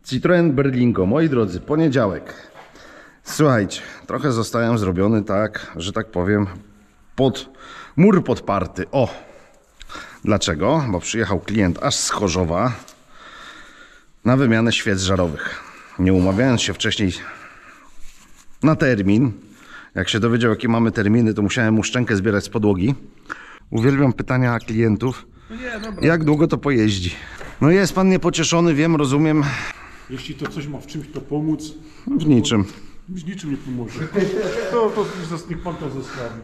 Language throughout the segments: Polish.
Citroen Berlingo, moi drodzy, poniedziałek. Słuchajcie, trochę zostałem zrobiony tak, że tak powiem, pod mur podparty. O! Dlaczego? Bo przyjechał klient aż z Chorzowa na wymianę świec żarowych. Nie umawiając się wcześniej na termin. Jak się dowiedział, jakie mamy terminy, to musiałem mu szczękę zbierać z podłogi. Uwielbiam pytania klientów, jak długo to pojeździ. No jest pan niepocieszony, wiem, rozumiem. Jeśli to coś ma w czymś to pomóc, W niczym. w niczym nie pomoże. To niech pan to zostawi.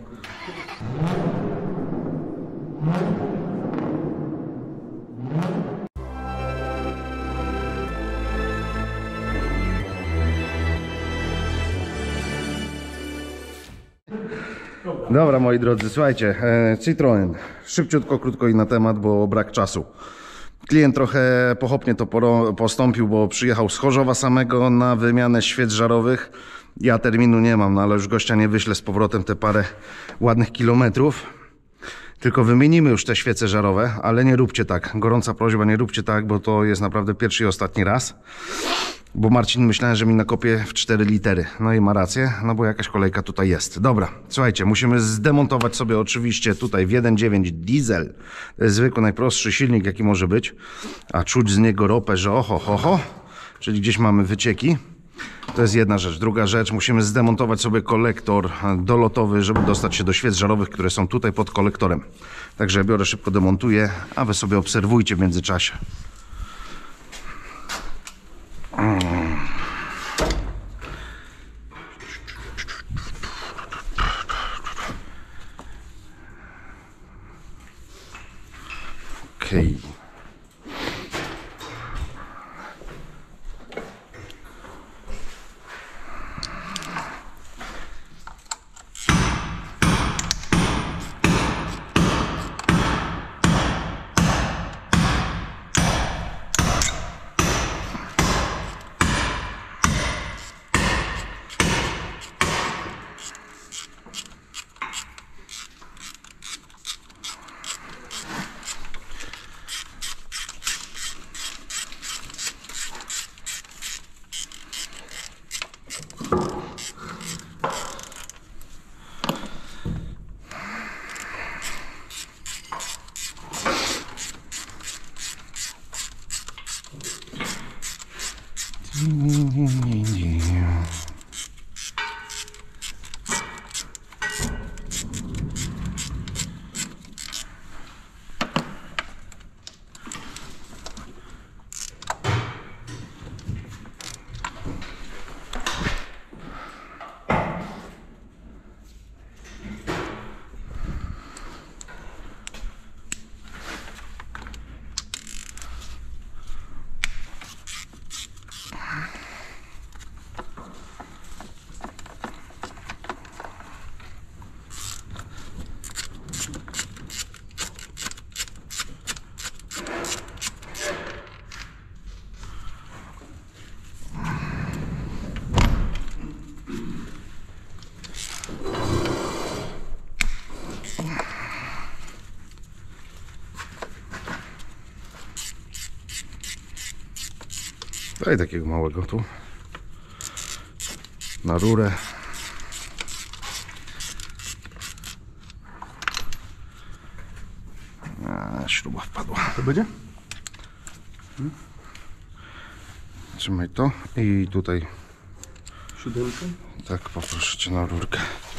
Dobra, moi drodzy, słuchajcie, Citroen, szybciutko, krótko i na temat, bo brak czasu. Klient trochę pochopnie to postąpił, bo przyjechał z Chorzowa samego na wymianę świec żarowych. Ja terminu nie mam, no ale już gościa nie wyślę z powrotem te parę ładnych kilometrów. Tylko wymienimy już te świece żarowe, ale nie róbcie tak. Gorąca prośba, nie róbcie tak, bo to jest naprawdę pierwszy i ostatni raz. Bo Marcin myślałem, że mi nakopie w 4 litery. No i ma rację, no bo jakaś kolejka tutaj jest. Dobra, słuchajcie, musimy zdemontować sobie oczywiście tutaj w 1.9 diesel. To jest zwykły, najprostszy silnik, jaki może być. A czuć z niego ropę, że oho. Czyli gdzieś mamy wycieki. To jest jedna rzecz. Druga rzecz, musimy zdemontować sobie kolektor dolotowy, żeby dostać się do świec żarowych, które są tutaj pod kolektorem. Także biorę, szybko demontuję, a wy sobie obserwujcie w międzyczasie. Okej. Daj takiego małego tu na rurę. Śruba wpadła. To będzie? Trzymaj to i tutaj. Siódemkę? Tak, poproszę cię na rurkę.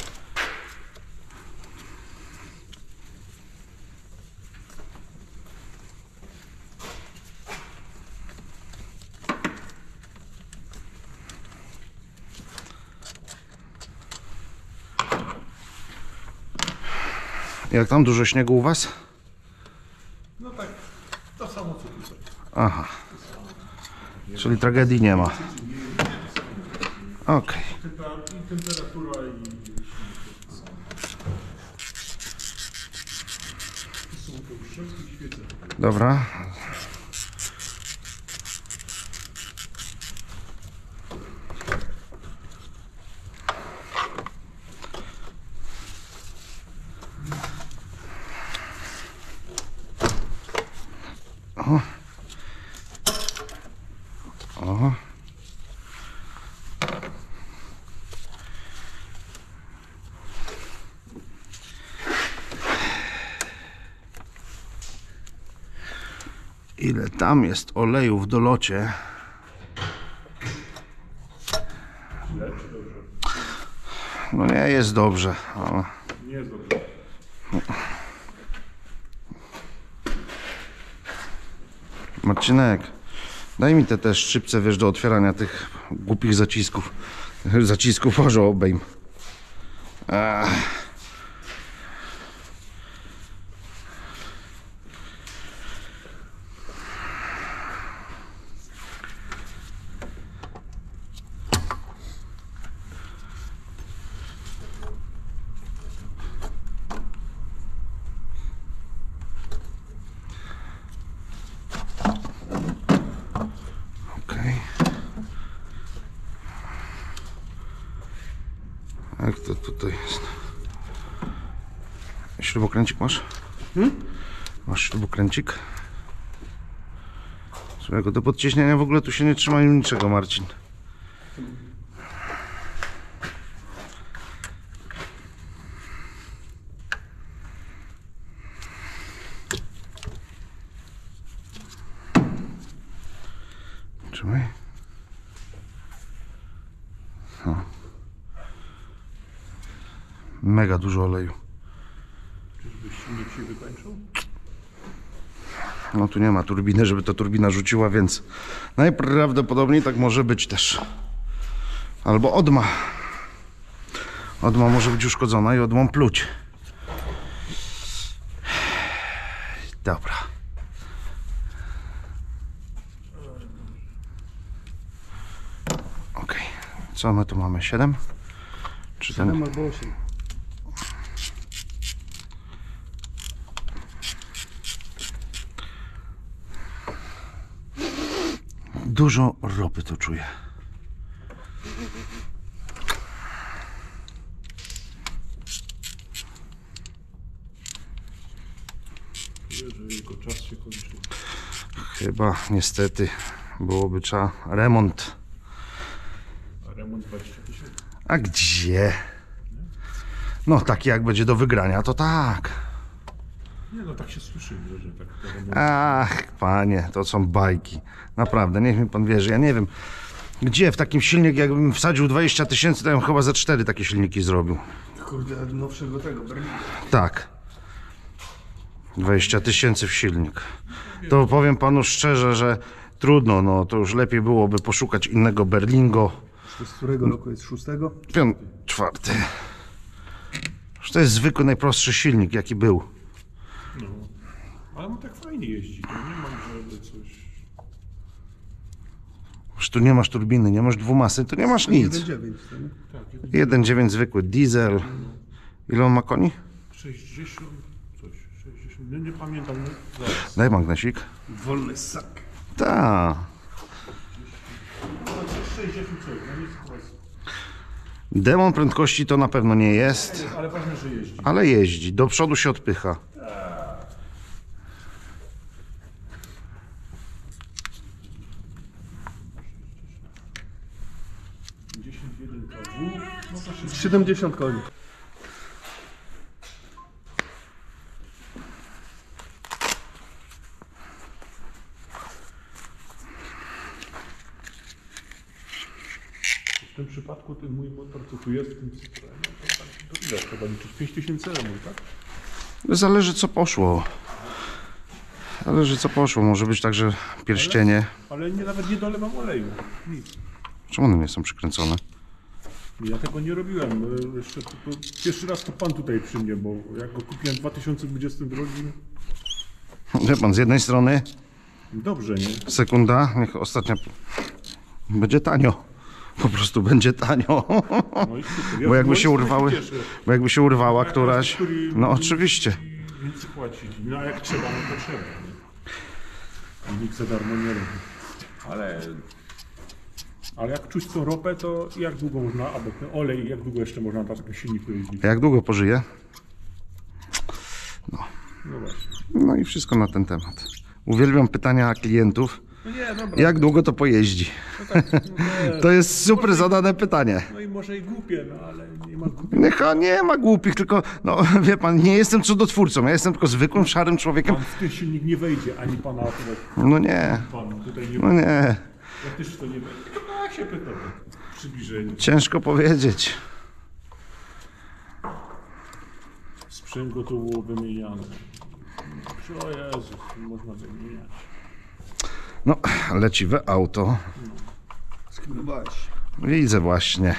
Jak tam, dużo śniegu u was? No tak, to samo co tutaj. Aha. Czyli tragedii nie ma. Okej. I temperatura i... Są to uszczepki, świece. Dobra. O. Ile tam jest oleju w dolocie? No nie jest dobrze, ale... Nie jest dobrze. Marcinek, daj mi te też szczypce, wiesz, do otwierania tych głupich zacisków. Zacisków, może obejm. Okej. Jak to tutaj jest? Śrubokręcik masz? Masz śrubokręcik? Słuchaj, do podciśnienia w ogóle tu się nie trzyma niczego, Marcin. Trzymaj. No. Mega dużo oleju. Czyżbyś silnik się wykończył? No tu nie ma turbiny, żeby to turbina rzuciła, więc najprawdopodobniej tak może być też. Albo odma. Odma może być uszkodzona i odmą pluć. Dobra. Ok. Co my tu mamy? 7? Czy ten... 7 albo 8. Dużo ropy tu czuję. Że jego czas się kończy. Chyba niestety byłoby trzeba remont. A remont 20 000. A gdzie? No taki jak będzie do wygrania, to tak. Nie no, tak się słyszy, że tak. Ach, panie, to są bajki. Naprawdę, niech mi pan wierzy. Ja nie wiem, gdzie w takim silnik, jakbym wsadził 20 000, to ja bym chyba za 4 takie silniki zrobił. Kurde, nowszego tego, Berlina. Tak. 20 000 w silnik. To powiem panu szczerze, że trudno, no to już lepiej byłoby poszukać innego Berlingo. Z którego roku jest? 6? 4. Już to jest zwykły, najprostszy silnik, jaki był. No. Ale on tak fajnie jeździ, to nie mam, żeby coś... Już tu nie masz turbiny, nie masz dwumasy, to nie masz nic. 1.9, tak? 1.9 zwykły, diesel. Ile on ma koni? 60, coś, 60, nie pamiętam, no, zaraz. Daj magnesik. Wolny sak. Ta. No, 60 coś, no nic teraz. Demon prędkości to na pewno nie jest, Ale ważne, że jeździ. ale jeździ. Do przodu się odpycha. No to się 70 koni. W tym przypadku ten mój motor, co tu jest w tym Citroenie, to tak, to ile trzeba liczyć? 5000 remont, tak? Zależy co poszło. Zależy co poszło. Może być tak, że pierścienie. Ale nie, nawet nie dolewam oleju. Nic. Czemu one nie są przykręcone? Ja tego nie robiłem. Jeszcze pierwszy raz to pan tutaj przy mnie, bo jak go kupiłem w 2022, Wie pan, z jednej strony dobrze, nie? sekunda, niech ostatnia będzie tanio. Po prostu będzie tanio. No i super. Bo jakby no i się super urwały, cieszę. bo jakby się urwała Jak któraś. który- No oczywiście. Więcej płacić. No a jak trzeba, no to trzeba. Nie? I nikt za darmo nie robi. Ale jak czuć tą ropę, to jak długo można, albo ten olej, jak długo jeszcze można na takim silniku jeździć? A jak długo pożyje? No właśnie. No i wszystko na ten temat. Uwielbiam pytania klientów. No nie, dobra. Jak długo to pojeździ? No tak, no nie. To jest super zadane pytanie. No i może i głupie, no ale nie ma głupie. Nie ma głupich, tylko, no wie pan, nie jestem cudotwórcą, ja jestem tylko zwykłym, szarym człowiekiem. Pan w ten silnik nie wejdzie, ani pana akurat. No nie, Pan tutaj nie no nie, Ja też to nie wejdzie. No jak się pyta, przybliżenie. ciężko powiedzieć. Sprzęgło to było wymieniane. O Jezu, można wymieniać. No, leciwe auto. Skrywać. Widzę właśnie.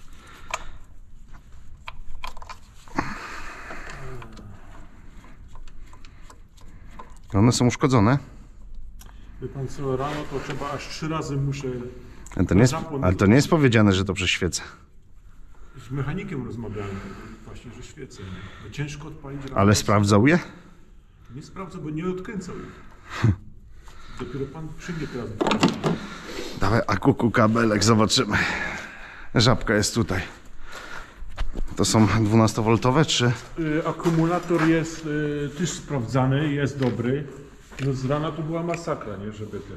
One są uszkodzone? Wie pan co, rano to trzeba aż 3 razy muszę Ale to nie jest powiedziane, że to przez świecę. z mechanikiem rozmawiałem właśnie, że świecę. Bo ciężko odpalić rano. Ale sprawdzał je? Nie sprawdzę, bo nie odkręcał ich. Dopiero pan przyjdzie teraz. Dawaj, akuku kabelek, zobaczymy. Żabka jest tutaj. To są 12V czy? Akumulator jest też sprawdzany, jest dobry. No z rana to była masakra, nie, żeby ten.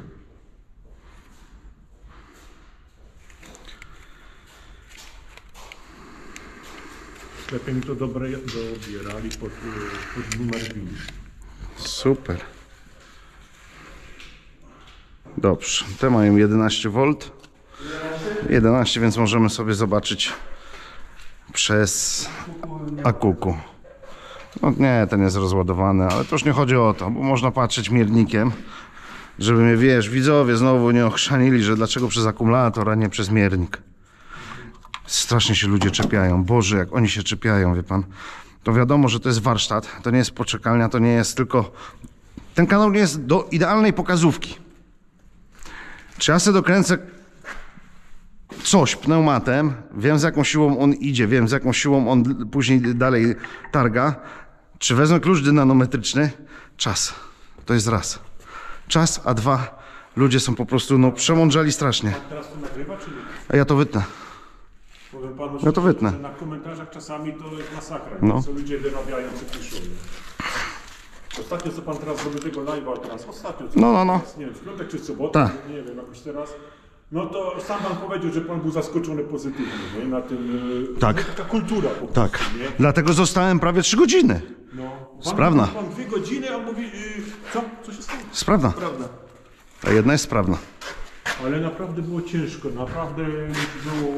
W sklepie mi to dobierali pod numer BIN. Super. Dobrze, te mają 11V. 11, więc możemy sobie zobaczyć przez akuku. No nie, ten jest rozładowany, ale to już nie chodzi o to, bo można patrzeć miernikiem, żeby mnie, wiesz, widzowie znowu nie ochrzanili, że dlaczego przez akumulator, a nie przez miernik. Strasznie się ludzie czepiają. Boże, jak oni się czepiają, wie pan. To wiadomo, że to jest warsztat, to nie jest poczekalnia, to nie jest tylko... Ten kanał nie jest do idealnej pokazówki. Czy ja sobie dokręcę coś pneumatem, wiem z jaką siłą on idzie, wiem z jaką siłą on później dalej targa, czy wezmę klucz dynanometryczny? Czas. To jest raz. Czas, a dwa, ludzie są po prostu, no, przemądrzali strasznie. Pan teraz to nagrywa, czy nie? A ja to wytnę. Powiem panu, No to wytnę. że na komentarzach czasami to jest masakra, No. co ludzie wyrabiają, co piszą. Nie? Ostatnio co pan teraz zrobił tego live'a teraz, ostatnio co No. teraz, nie wiem, w piątek czy w sobotę, Tak. nie wiem, jakoś teraz. No to sam pan powiedział, że pan był zaskoczony pozytywnie, nie? Na tym, Tak. no, taka kultura po prostu, Tak. nie? Dlatego zostałem prawie 3 godziny. No. Pan, Sprawna. Pan 2 godziny, a on mówi, co się stało? Sprawna. Prawda. Ta jedna jest sprawna. Ale naprawdę było ciężko, naprawdę było...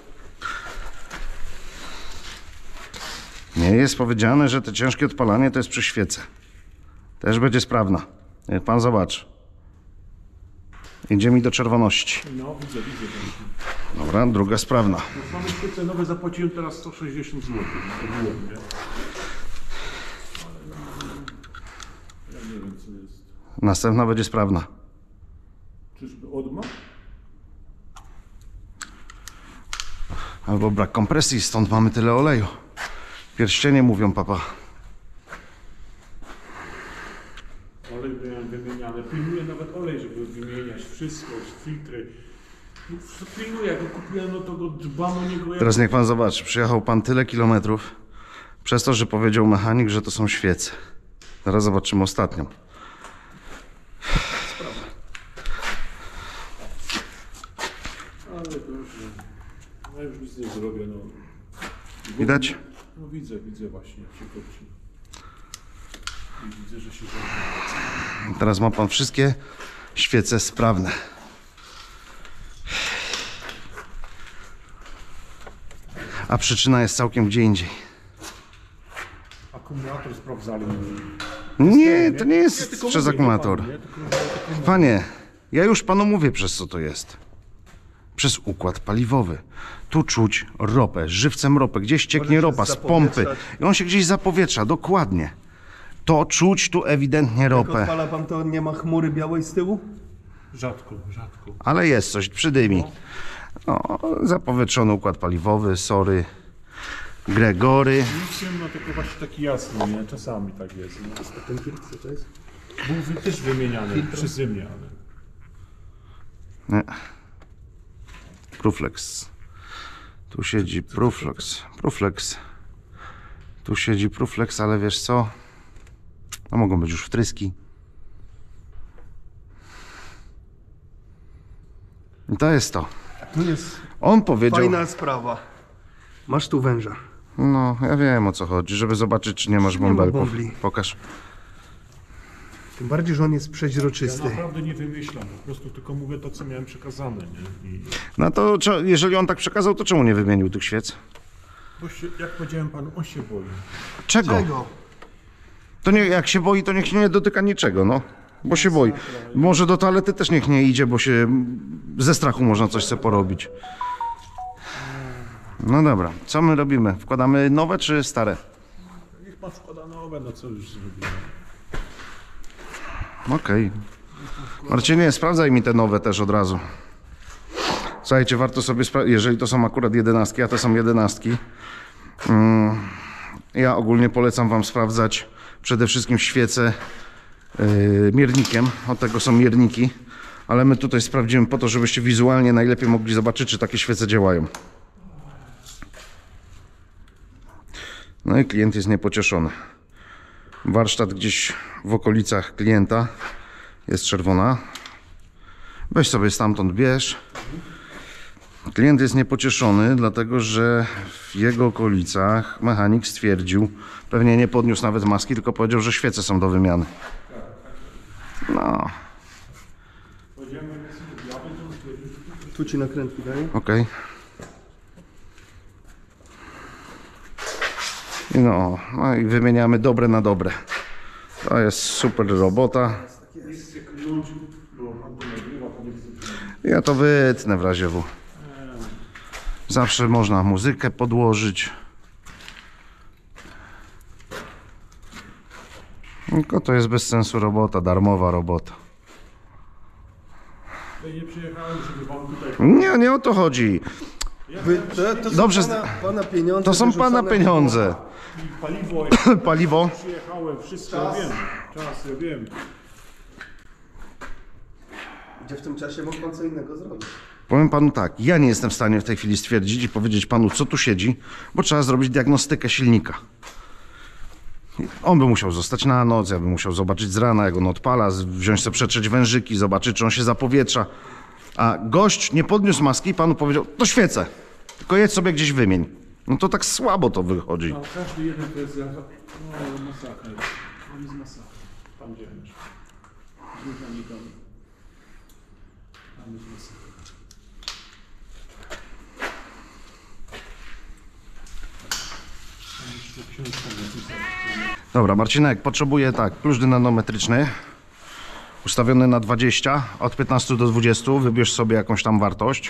Nie jest powiedziane, że to ciężkie odpalanie to jest przy świece. Też będzie sprawna. Niech pan zobaczy. Idzie mi do czerwoności. No, widzę. Dobra, druga sprawna. No same świece nowe zapłaciłem teraz 160 zł. To było, nie? Ale ja nie wiem co jest. Następna będzie sprawna. Czyżby odma? Albo brak kompresji, stąd mamy tyle oleju. Pierścienie mówią, papa. Olej miałem wymieniany. Pilnuję nawet olej, żeby wymieniać wszystko, filtry. No, pilnuję, jak go kupiłem, no to go dbam o niego. Jak... Teraz niech pan zobaczy, przyjechał pan tyle kilometrów przez to, że powiedział mechanik, że to są świece. Zaraz zobaczymy ostatnią. Ale to już, no już nic nie zrobię, no. Widać? No widzę właśnie, jak się kopci. I widzę, że się zamknęło. Teraz ma pan wszystkie świece sprawne. A przyczyna jest całkiem gdzie indziej. Akumulator sprawdzali. Nie, to nie jest tylko przez mówię, akumulator. panu, nie? Tylko Panie, ja już panu mówię, przez co to jest. Przez układ paliwowy. Tu czuć ropę, żywcem ropę. Gdzieś cieknie się ropa z pompy. zapowietrzać. I on się gdzieś zapowietrza, dokładnie. To czuć tu ewidentnie Jak ropę. odpala pan, to nie ma chmury białej z tyłu? rzadko. Ale jest coś, przydymi. No, zapowietrzony układ paliwowy, sorry. Gregory. Nic ciemno, tylko właśnie taki jasny, nie? Czasami tak jest. Nie? A ten filtr co to jest? Był też wymieniany przeze mnie, ale... Nie. Pruflex. Tu siedzi Pruflex. Pruflex. Tu siedzi Pruflex, ale wiesz co? No mogą być już wtryski. I to jest to. Tu jest On powiedział... fajna sprawa. Masz tu węża. No, ja wiem o co chodzi, żeby zobaczyć, czy nie masz Nie ma bąbelków. bąbli. Pokaż. Tym bardziej, że on jest Ja przeźroczysty. naprawdę nie wymyślam, po prostu tylko mówię to, co miałem przekazane, nie? No to jeżeli on tak przekazał, to czemu nie wymienił tych świec? Bo się, jak powiedziałem panu, on się boi. Czego? Czego? To nie, jak się boi, to niech się nie dotyka niczego, no. Bo się boi. Może do toalety też niech nie idzie, bo się ze strachu można coś sobie porobić. No dobra, co my robimy? Wkładamy nowe czy stare? Niech pan wkłada nowe, no co już zrobimy. Okej. Marcinie, sprawdzaj mi te nowe też od razu. Słuchajcie, warto sobie sprawdzić, jeżeli to są akurat 11, a to są 11. Ja ogólnie polecam wam sprawdzać przede wszystkim świece miernikiem. Od tego są mierniki. Ale my tutaj sprawdzimy po to, żebyście wizualnie najlepiej mogli zobaczyć, czy takie świece działają. No i klient jest niepocieszony. Warsztat gdzieś w okolicach klienta jest czerwona. Weź sobie stamtąd bierz. Klient jest niepocieszony, dlatego że w jego okolicach mechanik stwierdził, pewnie nie podniósł nawet maski, tylko powiedział, że świece są do wymiany. No, Powiedziałem, jak jest ja będę stwierdził, że Tu ci nakrętki daję. okej. No i wymieniamy dobre na dobre. To jest super robota. nie chcę klnąć, bo pan to nagrywa, to nie chcę. Ja to wytnę w razie W. Zawsze można muzykę podłożyć. Tylko to jest bez sensu robota, darmowa robota. Ja nie przyjechałem, żeby wam tutaj... Nie o to chodzi. To są Dobrze, pana pieniądze. To są pana wyrzucone pieniądze. Paliwo, Paliwo. przyjechałem, wszystko ja wiem. Czas, ja wiem. Gdzie w tym czasie mógł pan co innego zrobić? Powiem panu tak, ja nie jestem w stanie w tej chwili stwierdzić i powiedzieć panu, co tu siedzi, bo trzeba zrobić diagnostykę silnika. On by musiał zostać na noc, ja bym musiał zobaczyć z rana, jak on odpala, wziąć sobie przetrzeć wężyki, zobaczyć, czy on się zapowietrza. A gość nie podniósł maski i panu powiedział, to świecę, tylko jedź sobie gdzieś wymień. No to tak słabo to wychodzi. No, każdy jeden to jest masakra. To jest masakra. Tam gdzie wiesz. Z mechanikami. Tam jest masakra. Tam jeszcze książka napisana. Dobra, Marcinek, potrzebuję tak, klucz dynanometryczny, ustawiony na 20, od 15 do 20, wybierz sobie jakąś tam wartość.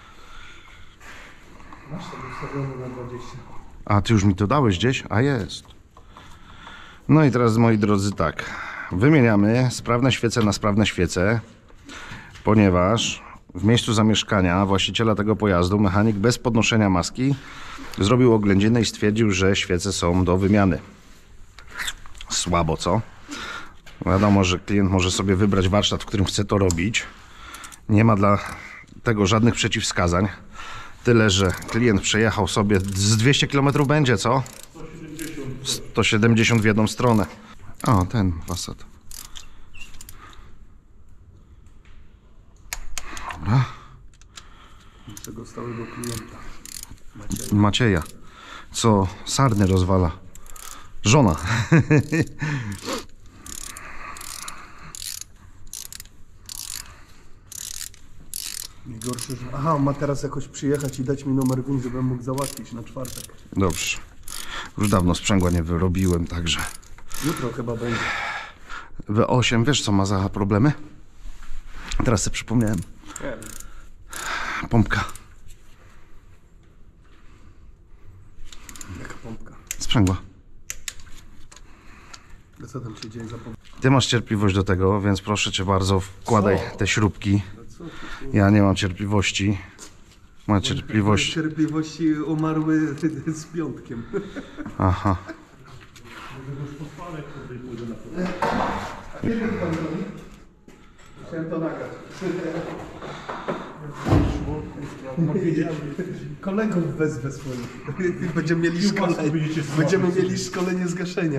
Masz sobie ustawiony na 20. A, ty już mi to dałeś gdzieś? A, jest. No i teraz, moi drodzy, tak, wymieniamy sprawne świece na sprawne świece, ponieważ w miejscu zamieszkania właściciela tego pojazdu mechanik bez podnoszenia maski zrobił oględziny i stwierdził, że świece są do wymiany. Słabo, co? Wiadomo, że klient może sobie wybrać warsztat, w którym chce to robić. Nie ma dla tego żadnych przeciwwskazań. Tyle, że klient przejechał sobie z 200 km będzie, co? 170 w jedną stronę. O, ten Passat. Dobra. Tego stałego klienta. Macieja. Co sarny rozwala. Żona. Najgorsze, że... Aha, on ma teraz jakoś przyjechać i dać mi numer WIN, żebym mógł załatwić na czwartek. Dobrze. Już dawno sprzęgła nie wyrobiłem, także... Jutro chyba będzie. W8, wiesz co ma za problemy? Teraz sobie przypomniałem. Nie wiem. Pompka. Jaka pompka. Sprzęgła. A co tam się dzieje za pompka? Ty masz cierpliwość do tego, więc proszę cię bardzo, wkładaj te śrubki. Co ty, Ja nie mam cierpliwości. Ma cierpliwość. Cierpliwości umarły z piątkiem. Aha. A kiedy pan robi? Chciałem to nagrać. Kolegów wezwę swoich. Będziemy mieli szkolenie. Będziemy mieli szkolenie z gaszenia.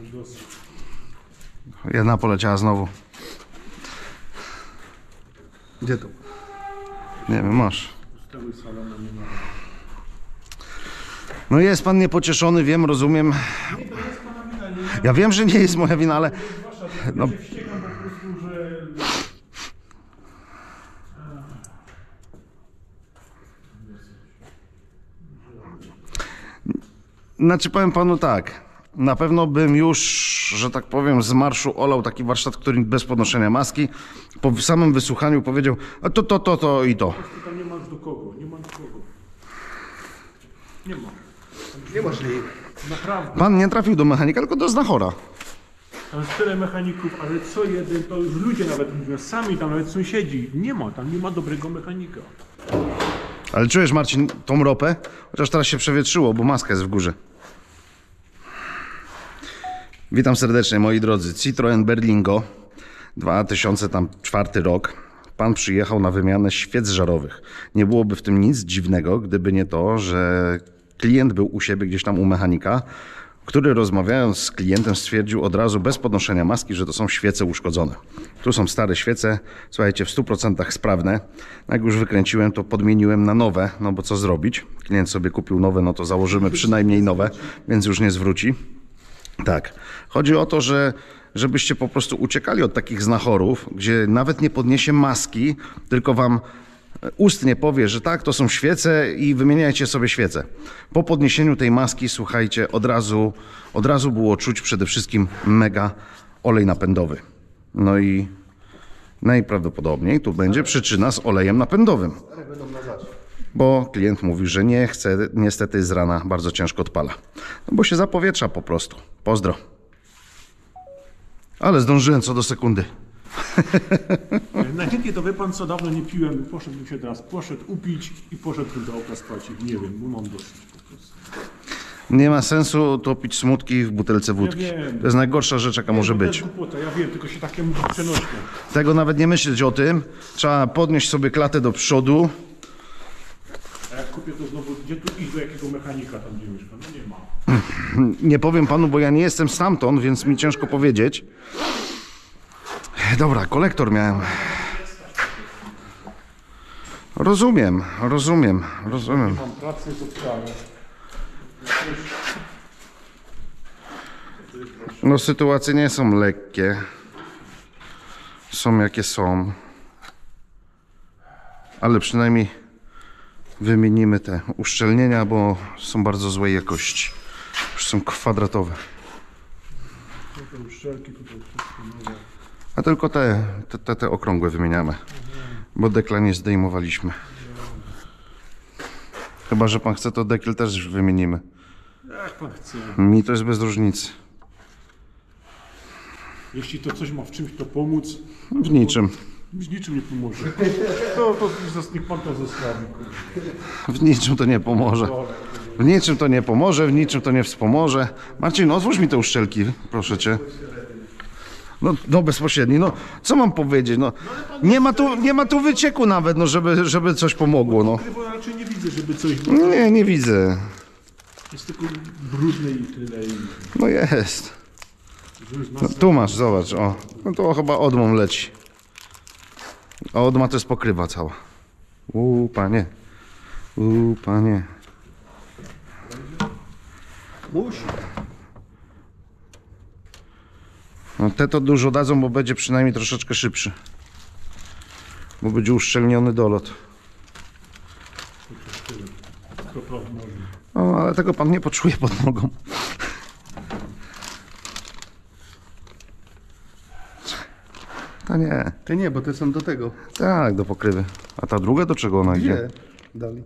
Jedna poleciała znowu. Gdzie to? Nie wiem, masz. Z tego salonu nie ma. No jest pan niepocieszony, wiem, rozumiem. Ja wiem, że nie jest moja wina, ale... No, Ja się wściekam po prostu, że... znaczy powiem panu tak, na pewno bym już, że tak powiem, z marszu olał taki warsztat, który bez podnoszenia maski, po samym wysłuchaniu powiedział, a to i to. Tam nie masz do kogo, nie ma do kogo. Nie ma. Niemożliwe. Naprawdę. Pan nie trafił do mechanika, tylko do znachora. Tam jest tyle mechaników, ale co jeden, to już ludzie nawet mówią, sami tam nawet sąsiedzi. Tam nie ma dobrego mechanika. Ale czujesz, Marcin, tą ropę? Chociaż teraz się przewietrzyło, bo maska jest w górze. Witam serdecznie, moi drodzy. Citroen Berlingo, 2004 rok. Pan przyjechał na wymianę świec żarowych. Nie byłoby w tym nic dziwnego, gdyby nie to, że klient był u siebie gdzieś tam u mechanika, który rozmawiając z klientem stwierdził od razu bez podnoszenia maski, że to są świece uszkodzone. Tu są stare świece, słuchajcie, w 100% sprawne. Jak już wykręciłem, to podmieniłem na nowe, no bo co zrobić? Klient sobie kupił nowe, no to założymy przynajmniej nowe, więc już nie zwróci. Tak, chodzi o to, żebyście po prostu uciekali od takich znachorów, gdzie nawet nie podniesie maski, tylko wam ustnie powie, że tak, to są świece i wymieniajcie sobie świece. Po podniesieniu tej maski, słuchajcie, od razu było czuć przede wszystkim mega olej napędowy. No i najprawdopodobniej tu będzie przyczyna z olejem napędowym. Bo klient mówi, że nie chce, niestety z rana bardzo ciężko odpala. No bo się zapowietrza po prostu. Pozdro. Ale zdążyłem co do sekundy. Najchętniej to wie pan co, dawno nie piłem, poszedłbym się teraz, poszedł upić i poszedł do oka spać. Nie wiem, bo mam dosyć po prostu. Nie ma sensu topić smutki w butelce wódki. Ja wiem. To jest najgorsza rzecz, jaka może To być. jest głupota, ja wiem, tylko się takie mówi przenośnie. Tego nawet nie myśleć o tym. Trzeba podnieść sobie klatę do przodu. A jak kupię to znowu, gdzie tu iść do jakiego mechanika tam gdzie mieszka? No nie ma. Nie powiem panu, bo ja nie jestem stamtąd, więc mi ciężko powiedzieć. Dobra, kolektor miałem. Rozumiem. Mam pracę, to wcale. No sytuacje nie są lekkie. Są jakie są. Ale przynajmniej wymienimy te uszczelnienia, bo są bardzo złej jakości. Już są kwadratowe. Tutaj uszczelki, tutaj wszystko nowe. A tylko te okrągłe wymieniamy. Bo dekla nie zdejmowaliśmy. Chyba że pan chce, to dekiel też wymienimy. Jak pan chce. Mi to jest bez różnicy. Jeśli to coś ma w czymś to pomóc, W niczym. w niczym nie pomoże. To niech pan to zostawi. W niczym to nie pomoże. W niczym to nie pomoże, w niczym to nie wspomoże. Marcin, otwórz mi te uszczelki, proszę cię. No bezpośredni, no co mam powiedzieć, no nie ma tu wycieku nawet, no żeby coś pomogło, no. Bo raczej nie widzę, żeby coś było. Nie widzę. Jest tylko brudne i tyle. No jest. No, tu masz, zobacz, o. No to chyba odmą leci. A odma to jest pokrywa cała. Panie. Panie. Musi. No te to dużo dadzą, bo będzie przynajmniej troszeczkę szybszy. Bo będzie uszczelniony dolot. O, ale tego pan nie poczuje pod nogą. To nie. Ty nie, bo te są do tego. Tak, do pokrywy. A ta druga do czego ona idzie? Dwie dali.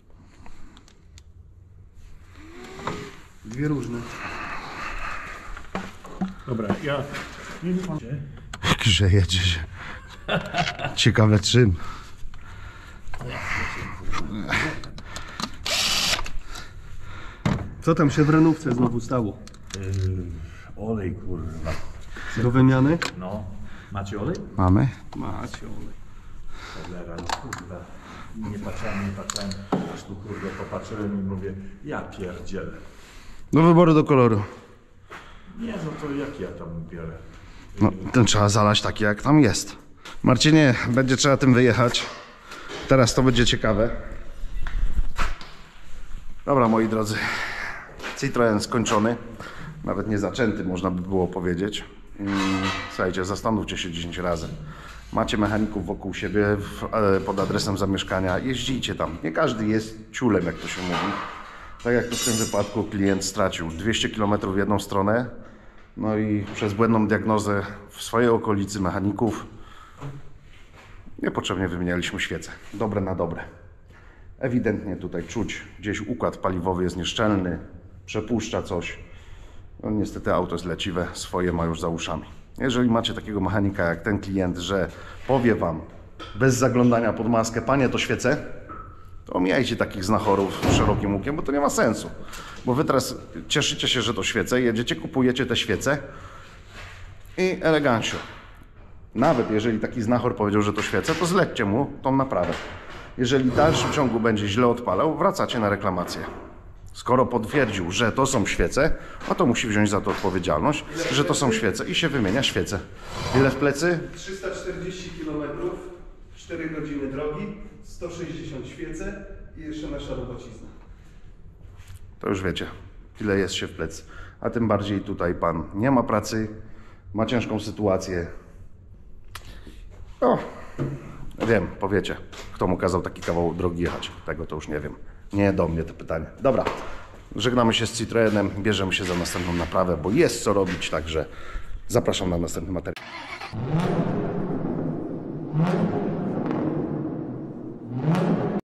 Dwie różne. Dobra, ja... Grzeje się. Ciekawe czym. Co tam się w renówce znowu stało? Olej, kurwa. Do wymiany? No. Macie olej? Mamy? Macie olej. Cholera, no kurwa. Nie patrzałem. Aż tu kurwa popatrzyłem i mówię, ja pierdzielę. Do wyboru do koloru. Nie, no to jak ja tam biorę? No, ten trzeba zalać taki jak tam jest. Marcinie, będzie trzeba tym wyjechać. Teraz to będzie ciekawe. Dobra, moi drodzy. Citroen skończony. Nawet nie zaczęty, można by było powiedzieć. Słuchajcie, zastanówcie się 10 razy. Macie mechaników wokół siebie pod adresem zamieszkania. Jeździcie tam. Nie każdy jest ciulem, jak to się mówi. Tak jak to w tym wypadku klient stracił 200 km w jedną stronę. No i przez błędną diagnozę w swojej okolicy mechaników niepotrzebnie wymienialiśmy świece. Dobre na dobre. Ewidentnie tutaj czuć, gdzieś układ paliwowy jest nieszczelny, przepuszcza coś. No niestety auto jest leciwe, swoje ma już za uszami. Jeżeli macie takiego mechanika jak ten klient, że powie wam bez zaglądania pod maskę, panie, to świece, to omijajcie takich znachorów szerokim łukiem, bo to nie ma sensu. Bo wy teraz cieszycie się, że to świece, jedziecie, kupujecie te świece i elegancio. Nawet jeżeli taki znachor powiedział, że to świece, to zlećcie mu tą naprawę. Jeżeli w dalszym ciągu będzie źle odpalał, wracacie na reklamację. Skoro potwierdził, że to są świece, no to musi wziąć za to odpowiedzialność, że to są świece i się wymienia świece. Ile w plecy? 340 km, 4 godziny drogi, 160 świece i jeszcze nasza robocizna. To już wiecie, ile jest się w plecy. A tym bardziej tutaj pan nie ma pracy, ma ciężką sytuację. O, wiem, powiecie, kto mu kazał taki kawał drogi jechać. Tego to już nie wiem. Nie do mnie to pytanie. Dobra, żegnamy się z Citroenem, bierzemy się za następną naprawę, bo jest co robić, także zapraszam na następny materiał.